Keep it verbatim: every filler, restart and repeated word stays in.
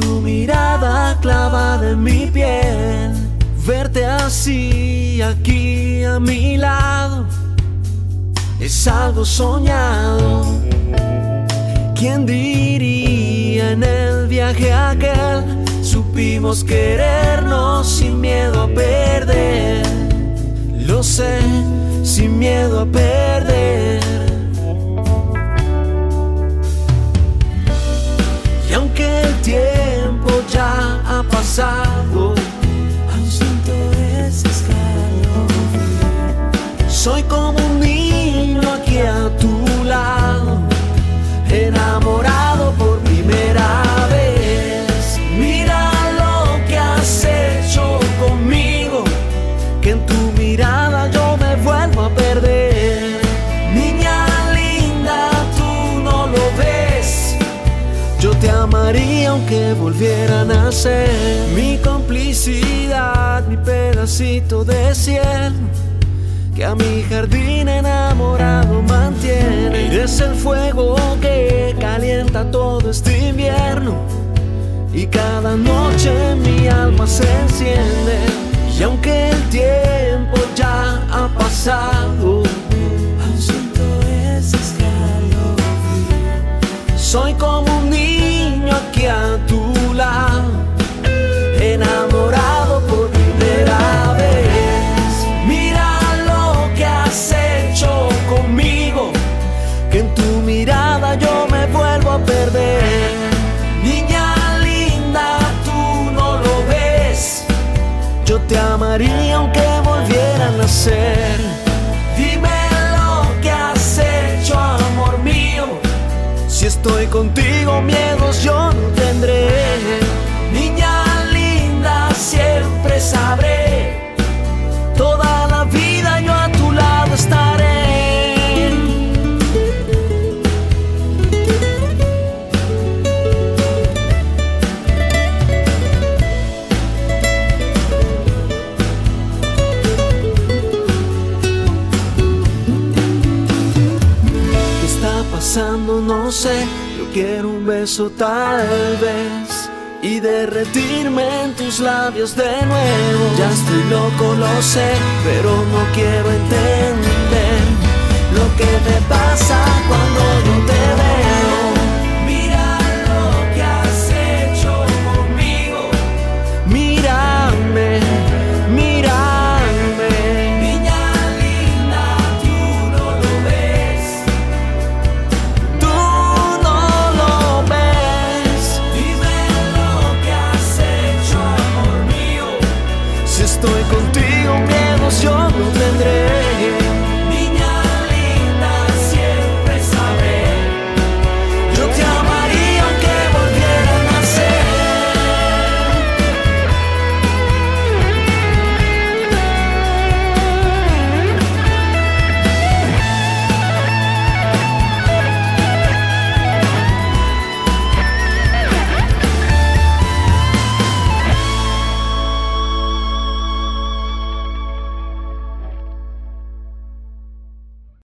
tu mirada clavada en mi piel. Verte así aquí a mi lado es algo soñado. ¿Quién diría en el viaje aquel? Supimos querernos sin miedo a perder. Lo sé, sin miedo a perder. Y aunque el tiempo ya ha pasado, aún siento ese escalofrío. Soy como un niño aquí a tu lado, enamorado por primera vez. Mira lo que has hecho conmigo, que en tu mirada yo me vuelvo a perder. Niña linda, tú no lo ves, yo te amaría aunque volviera a nacer. Mi complicidad, mi pedacito de cielo, que a mi jardín enamorado mantiene. Eres el fuego que calienta todo este invierno, y cada noche mi alma se enciende. Y aunque el tiempo ya ha pasado, aún siento ese escalofrío. Soy como un niño aquí a tu lado, enamorado por primera vez. Mira lo que has hecho conmigo, que en tu mirada yo me vuelvo a perder. Niña linda, tú no lo ves, yo te amaría aunque volviera a nacer. Dime lo que has hecho, amor mío, si estoy contigo miedos yo no tendré. Niña linda, siempre sabré, toda la vida yo a tu lado estaré. ¿Qué está pasando? No sé. Yo quiero un beso tal vez, y derretirme en tus labios de nuevo. Ya estoy loco, lo sé, pero no quiero entender lo que me pasa cuando no te veo.